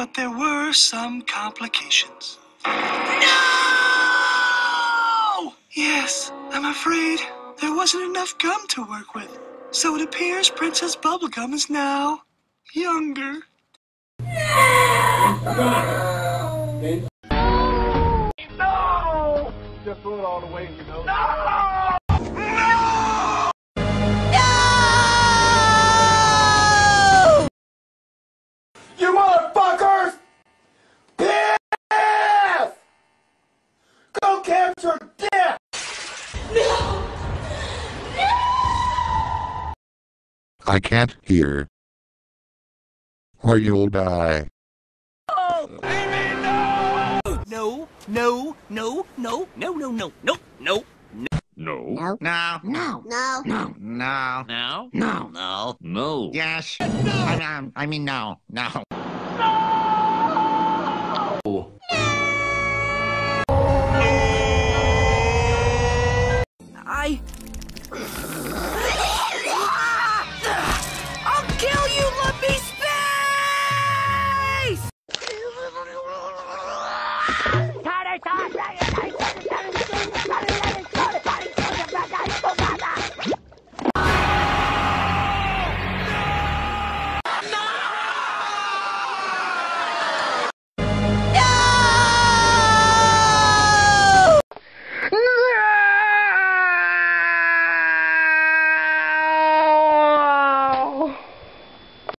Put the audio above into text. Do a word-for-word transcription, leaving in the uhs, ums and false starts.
But there were some complications. No! Yes, I'm afraid there wasn't enough gum to work with. So it appears Princess Bubblegum is now younger. No! No! Just throw it all away, you know. No! No! You motherfuckers! Piss! Go catch your death! No! I can't hear. Or you'll die. Oh, baby, no! No, no, no, no, no, no, no, no, no. No. No. No. No. No. No. No. No? No. No. No. Yes. No! I mean, I mean, no. No. I